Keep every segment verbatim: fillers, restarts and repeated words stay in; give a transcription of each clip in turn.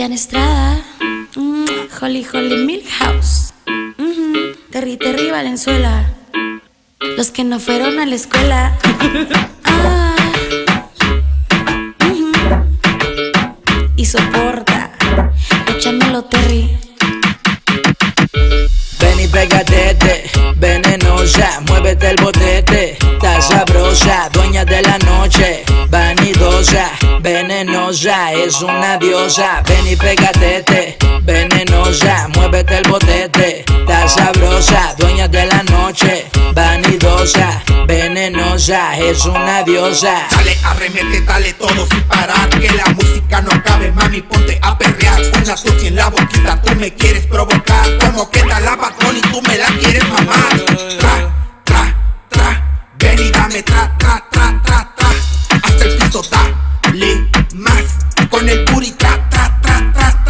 Vivian Estrada, mm, Holly Holly Milhouse, mm-hmm. Terry Terry Valenzuela, los que no fueron a la escuela. ah, mm-hmm. Y soporta, échamelo Terry. Ven y pégate, venenosa, muévete el botete. Está sabrosa, dueña de la noche, vanidosa, venenosa, es una diosa. Ven y pégate, venenosa, muévete el botete. Está sabrosa, dueña de la noche, vanidosa, venenosa, es una diosa. Dale, arremete, dale todo sin parar, que la música no acabe, mami, ponte a perrear. Una tuchi en la boquita, tú me quieres provocar. Como que tal la patrón y tú me la quieres mamar. Tra, tra, tra, ven y dame tra, tra, tra, tra, tra. Hasta el piso, dale más, con el booty, tra, tra, tra, tra,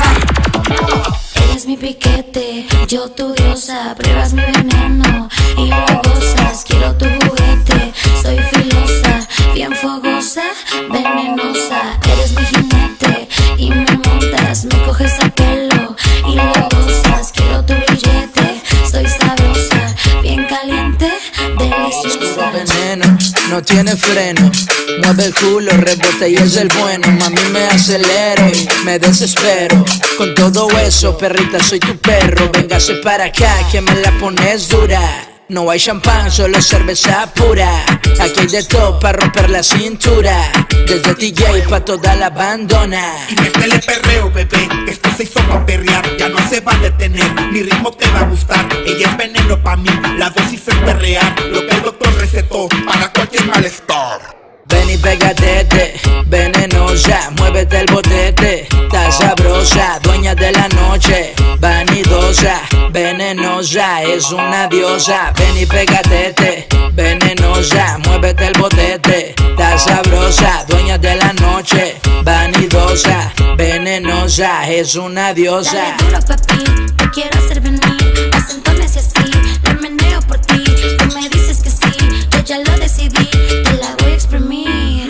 tra. Eres mi piquete, yo tu diosa, pruebas mi veneno y lo gozas. Quiero tu juguete, soy filosa, bien fogosa, venenosa. Eres mi jinete y me montas, me coges a pelo y lo gozas. Quiero tu billete, soy sabrosa, bien caliente, deliciosa. Veneno, no tiene freno, mueve el culo, rebota y es el bueno. Mami, me acelero y me desespero. Con todo eso, perrita, soy tu perro. Véngase para acá, que me la pones dura. No hay champán, solo cerveza pura. Aquí hay de todo para romper la cintura, desde D J pa' toda la bandona. Y métele perreo, bebé, que esto se hizo pa' perrear. Ya no se va a detener, mi ritmo te va a gustar. Ella es veneno pa' mí, la dosis es perrear. Lo que el doctor recetó para cualquier malestar. Ven y pégate, venenosa, muévete el botete. Está sabrosa, dueña de la noche, vanidosa, venenosa, es una diosa. Ven y pégate, venenosa, muévete el botete. Está sabrosa, dueña de la noche, vanidosa, venenosa, es una diosa. Dale duro, papi, te quiero hacer venir. Acentones y así, me meneo por ti. Tú me dices que sí, yo ya lo decidí. Te la voy a exprimir.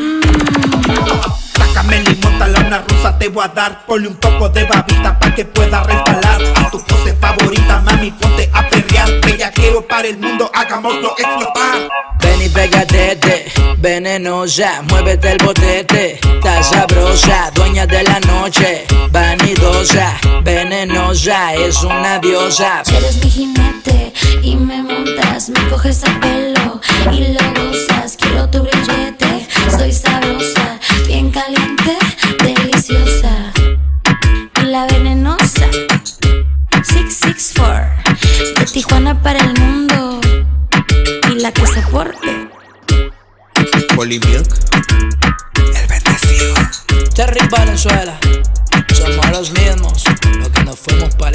Sácame limón, tala una rusa te voy a dar. Ponle un poco de babita pa' que pueda resbalar. A tu pose favorita, mami, ponte a perrear. Bellaqueo para el mundo, hagámoslo explotar. Ven y pégate, venenosa, muévete el botete. Está sabrosa, dueña de la noche, vanidosa, venenosa, es una diosa. Eres mi jinete y me montas, me coges a pelo y lo gozas. Quiero tu grillete, soy sabrosa, bien caliente, deliciosa. Y la venenosa, seis seis cuatro, de Tijuana para el mundo. Y la que soporte. Holly Milk, el bendecido. Terry Valenzuela, somos los mismos, los que nos fuimos para